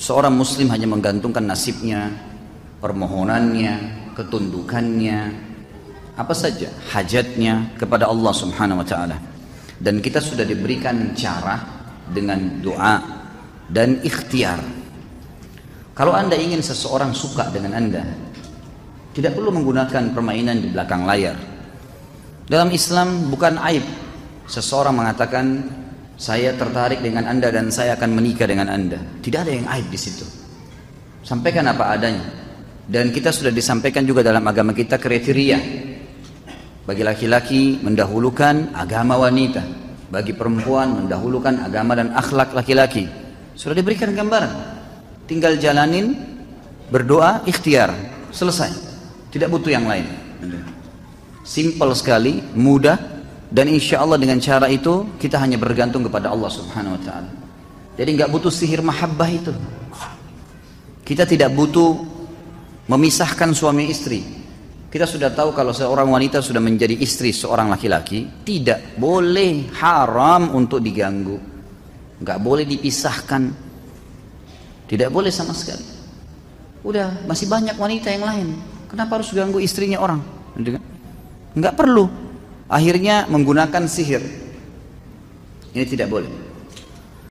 Seorang muslim hanya menggantungkan nasibnya, permohonannya, ketundukannya, apa saja hajatnya kepada Allah Subhanahu wa taala. Dan kita sudah diberikan cara dengan doa dan ikhtiar. Kalau Anda ingin seseorang suka dengan Anda, tidak perlu menggunakan permainan di belakang layar. Dalam Islam bukan aib seseorang mengatakan saya tertarik dengan Anda dan saya akan menikah dengan Anda. Tidak ada yang aib di situ. Sampaikan apa adanya. Dan kita sudah disampaikan juga dalam agama kita kriteria. Bagi laki-laki mendahulukan agama wanita, bagi perempuan mendahulukan agama dan akhlak laki-laki. Sudah diberikan gambaran. Tinggal jalanin, berdoa, ikhtiar, selesai. Tidak butuh yang lain. Simple sekali, mudah, dan insya Allah dengan cara itu kita hanya bergantung kepada Allah Subhanahu wa taala. Jadi nggak butuh sihir mahabbah itu. Kita tidak butuh memisahkan suami istri. Kita sudah tahu kalau seorang wanita sudah menjadi istri seorang laki-laki, tidak boleh, haram untuk diganggu. Nggak boleh dipisahkan. Tidak boleh sama sekali. Udah, masih banyak wanita yang lain. Kenapa harus ganggu istrinya orang? Nggak perlu. Akhirnya menggunakan sihir. Ini tidak boleh.